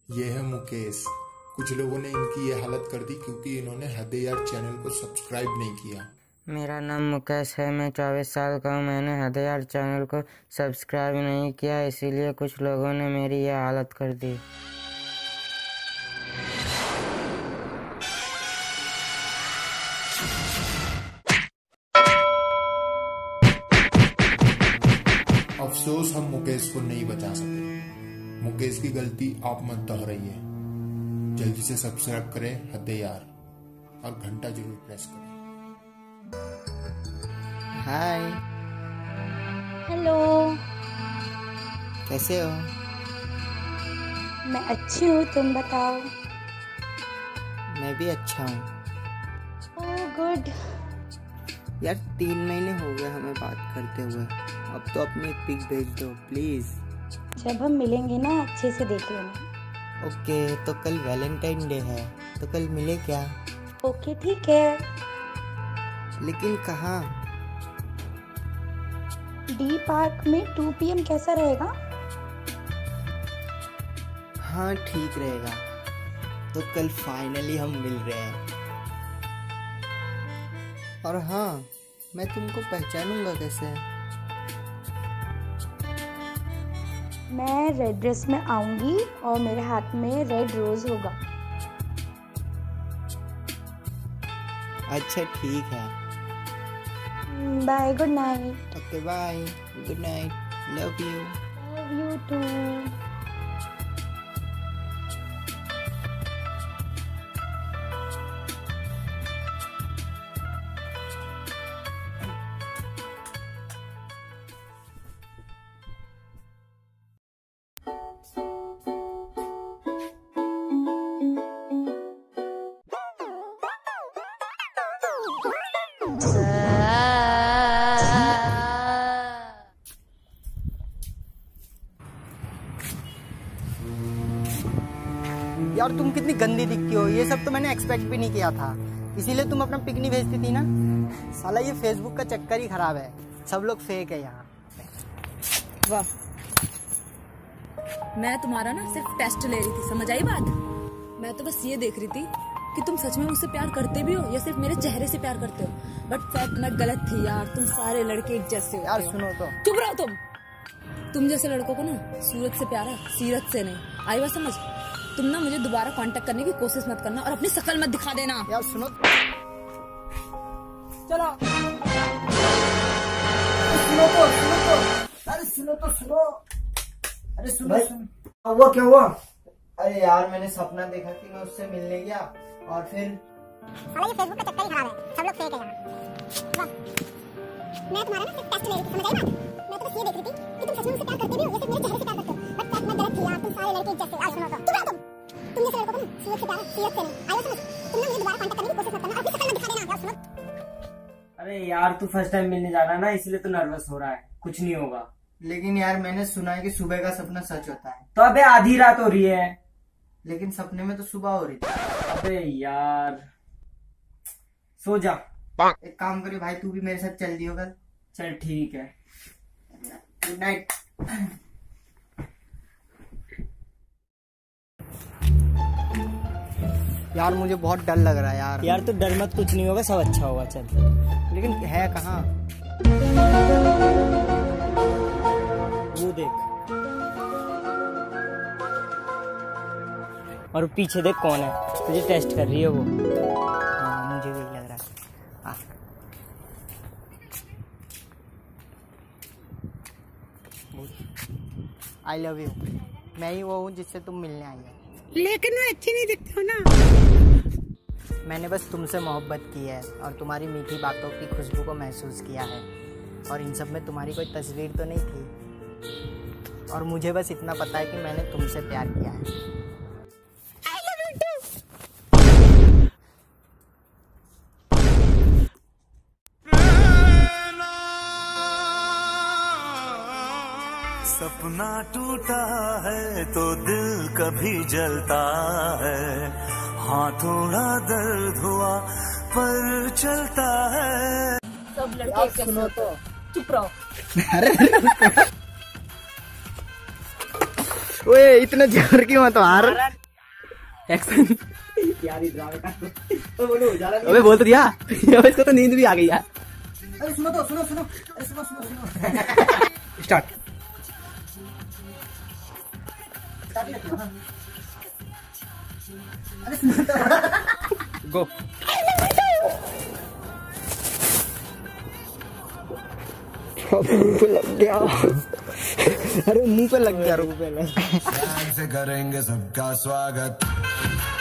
ये है मुकेश। कुछ लोगों ने इनकी ये हालत कर दी क्योंकि इन्होंने हद यार चैनल को सब्सक्राइब नहीं किया। मेरा नाम मुकेश है, मैं 24 साल का हूँ। मैंने हद यार चैनल को सब्सक्राइब नहीं किया, इसीलिए कुछ लोगों ने मेरी यह हालत कर दी। अफसोस हम मुकेश को नहीं बचा सके। मुकेश की गलती आप मत दोहराइए। जल्दी से सब्सक्राइब करें हद यार और घंटा जरूर प्रेस करें। Hi, hello. कैसे हो? मैं अच्छी हूँ, तुम बताओ। मैं भी अच्छा हूँ। Oh good. यार 3 महीने हो गए हमें बात करते हुए, अब तो अपनी एक पिक भेज दो प्लीज। जब हम मिलेंगे ना अच्छे से देख लेना। ओके, तो कल वैलेंटाइन डे है, तो कल मिले क्या? ओके ठीक है। लेकिन कहाँ? डी पार्क में 2 PM कैसा रहेगा? हाँ ठीक रहेगा। तो कल फाइनली हम मिल रहे हैं। और हाँ, मैं तुमको पहचानूंगा कैसे? मैं रेड ड्रेस में आऊंगी और मेरे हाथ में रेड रोज होगा। अच्छा ठीक है। Bye, good night. Okay bye, good night, love you. Love you too. यार तुम कितनी गंदी दिखती हो, ये सब तो मैंने एक्सपेक्ट भी नहीं किया था। इसीलिए तुम अपना पिक नहीं भेजती थी ना। साला ये फेसबुक का चक्कर ही खराब है, सब लोग फेक है यहाँ। वाह, मैं तुम्हारा ना सिर्फ टेस्ट ले रही थी, समझ आई बात? मैं तो बस ये देख रही थी कि तुम सच में मुझसे प्यार करते भी हो या सिर्फ मेरे चेहरे से प्यार करते हो। बट फैक्ट मैं गलत थी यार, तुम सारे लड़के एक जैसे हो। यार सुनो तो। चुप रहो तुम जैसे लड़कों को ना सूरत से प्यार है, सीरत से नहीं। आई बात समझ? तुम ना मुझे दोबारा कांटेक्ट करने की कोशिश मत करना और अपनी शक्ल मत दिखा देना। यार सुनो। चलो अरे सुनो। वो क्या हुआ? अरे यार मैंने सपना देखा कि मैं उससे मिलने गया और फिर साला ये फेसबुक का चक्कर ही खराब है, सब लोग फेक है यहाँ। वाह, मैं तुम्हारा ना सिर्फ टेस्ट ले रही थी, समझ आई बात? मैं तो बस ये देख रही थी कि तुम सच में मुझसे प्यार करते भी हो या सिर्फ मेरे चेहरे से प्यार करते हो। बट फैक्ट मैं गलत थी यार, तुम सारे लड़के एक जैसे। आज सुनो तो। चुप रहो तुम जैसे लड़कों को ना सूरत से प्यार है, सीरत से नहीं। आई बात समझ? तुम ना मुझे दोबारा कांटेक्ट करने की कोशिश मत करना और अपनी शक्ल मत दिखा देना। यार सुनो। अरे यार तू फर्स्ट टाइम मिलने जा रहा है ना, इसलिए तो नर्वस हो रहा है, कुछ नहीं होगा। लेकिन यार मैंने सुना है कि सुबह का सपना सच होता है। तो अबे आधी रात हो रही है। लेकिन सपने में तो सुबह हो रही थी। अबे यार सो जा। एक काम करियो भाई, तू भी मेरे साथ चल दियो कल। चल ठीक है, गुड नाइट। यार मुझे बहुत डर लग रहा है यार। यार तो डर मत, कुछ नहीं होगा, सब अच्छा होगा। चल। लेकिन है कहाँ? वो देख, और पीछे देख कौन है, तुझे टेस्ट कर रही है वो। हाँ मुझे भी लग रहा है। I love you. मैं ही वो हूँ जिससे तुम मिलने आई है। लेकिन मैं अच्छी नहीं दिखती हूँ ना। मैंने बस तुमसे मोहब्बत की है और तुम्हारी मीठी बातों की खुशबू को महसूस किया है। और इन सब में तुम्हारी कोई तस्वीर तो नहीं थी। और मुझे बस इतना पता है कि मैंने तुमसे प्यार किया है। सपना टूटा है तो दिल कभी जलता है, हाँ थोड़ा दर्द हुआ पर चलता है। सब लड़के सुनो तो। चुप रहो। अरे ओए इतना जोर की मत मार। एक्शन यार ड्रामे का तो बोलो अबे बोल तो दिया। अब इसको तो नींद भी आ गई यार। अरे सुनो तो सुनो सुनो अरे सुनो सुनो सुनो स्टार्ट। अरे सुनो तो गो। मुंह पे लग गया। अरे मुंह पे लग गया। से करेंगे सबका स्वागत।